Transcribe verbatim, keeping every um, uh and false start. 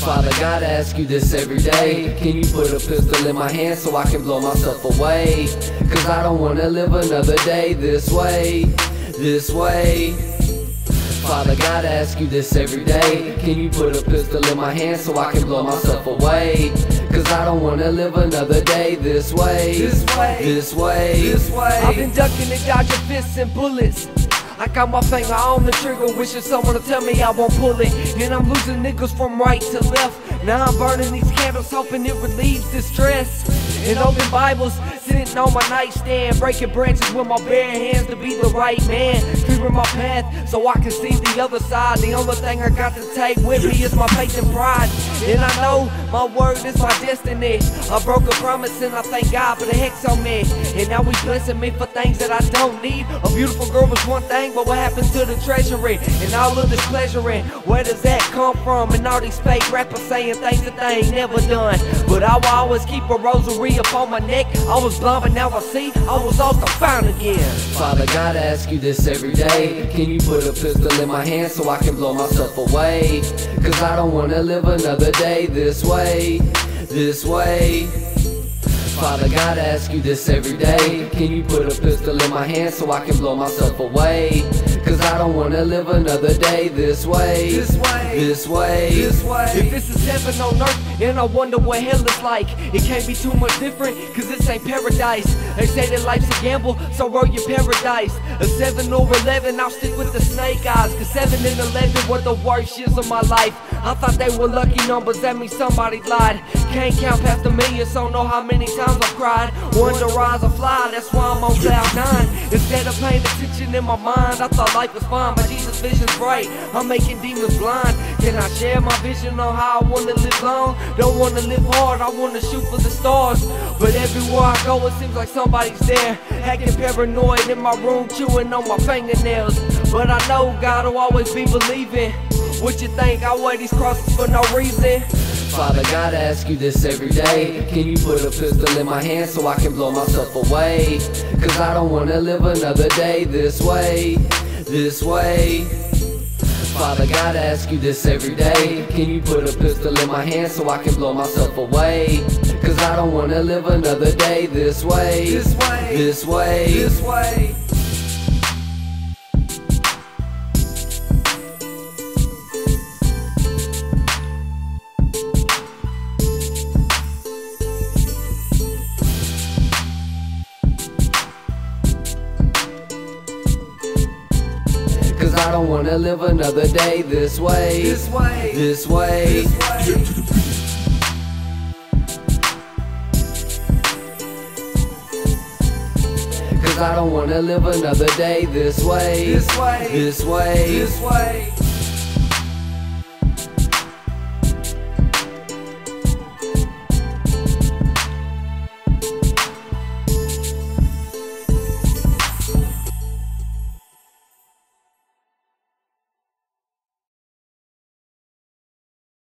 Father, gotta ask you this every day. Can you put a pistol in my hand so I can blow myself away? Cause I don't wanna live another day this way, this way. Father, gotta ask you this every day. Can you put a pistol in my hand so I can blow myself away? Cause I don't wanna live another day this way, This way, this way, this way. I've been ducking and dodging fists and bullets. I got my finger on the trigger, wishing someone to tell me I won't pull it. And I'm losing niggas from right to left. Now I'm burning these candles, hoping it relieves the stress. And open Bibles, sitting on my nightstand, breaking branches with my bare hands to be the right man. Clearing my path so I can see the other side. The only thing I got to take with me is my faith and pride. And I know my word is my destiny. I broke a promise and I thank God for the hex on me. And now He's blessing me for things that I don't need. A beautiful girl was one thing, but what happens to the treasury? And all of this pleasuring, where does that come from? And all these fake rappers saying things that they ain't never done. But I will always keep a rosary up on my neck. I was blind but now I see, I was also found again. Father, gotta ask you this every day. Can you put a pistol in my hand so I can blow myself away? Cause I don't wanna live another day this way, this way. Father, gotta ask you this every day. Can you put a pistol in my hand so I can blow myself away? Cause I don't wanna live another day this way, This way, this way, this way. If this is heaven on earth, and I wonder what hell is like. It can't be too much different, cause this ain't paradise. They say that life's a gamble, so roll your paradise. A seven or eleven, I'll stick with the snake eyes. Cause seven and eleven were the worst years of my life. I thought they were lucky numbers, that means somebody lied. Can't count past a million, so know how many times I've cried. One to rise or fly, that's why I'm on cloud nine. Instead of paying attention in my mind, I thought life was fine, but Jesus' vision's bright. I'm making demons blind. Can I share my vision on how I wanna live long? Don't wanna live hard, I wanna shoot for the stars. But everywhere I go, it seems like somebody's there, acting paranoid in my room, chewing on my fingernails. But I know God will always be believing. What you think? I wear these crosses for no reason. Father, gotta ask you this every day. Can you put a pistol in my hand so I can blow myself away? Cause I don't wanna live another day this way, this way. Father, gotta ask you this every day. Can you put a pistol in my hand so I can blow myself away? Cause I don't wanna live another day this way, This way, this way, this way. Cause I don't wanna live another day this way, This way, this way. this way. Cause I don't wanna live another day this way, This way, this way. this way.